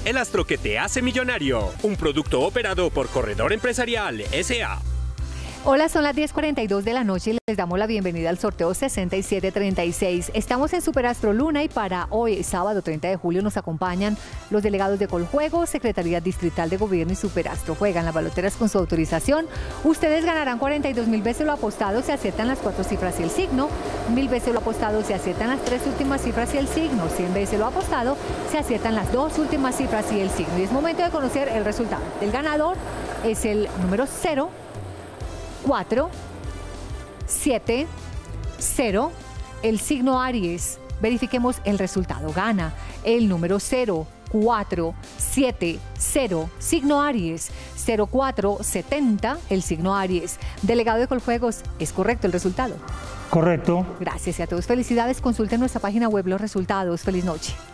el astro que te hace millonario. Un producto operado por Corredor Empresarial S.A. Hola, son las 10:42 de la noche y les damos la bienvenida al sorteo 6736. Estamos en Superastro Luna y para hoy, sábado 30 de julio, nos acompañan los delegados de Coljuegos, Secretaría Distrital de Gobierno y Superastro. Juegan las baloteras con su autorización. Ustedes ganarán 42.000 veces lo apostado si aciertan las 4 cifras y el signo, 1.000 veces lo apostado si aciertan las 3 últimas cifras y el signo, 100 veces lo apostado si aciertan las 2 últimas cifras y el signo. Y es momento de conocer el resultado. El ganador es el número 0, 4, 7, 0, el signo Aries. Verifiquemos el resultado. Gana el número 0, 4, 7, 0, signo Aries, 0470, el signo Aries. Delegado de Coljuegos, ¿es correcto el resultado? Correcto. Gracias y a todos. Felicidades. Consulten nuestra página web los resultados. Feliz noche.